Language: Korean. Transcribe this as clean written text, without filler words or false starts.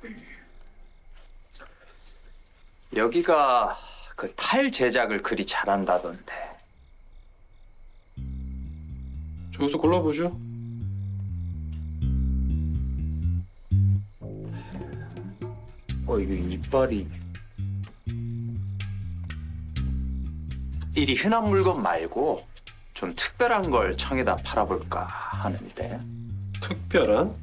여기가 그 탈 제작을 그리 잘한다던데. 저기서 골라보죠. 이거 이빨이 이리 흔한 물건 말고 좀 특별한 걸 청에다 팔아볼까 하는데. 특별한?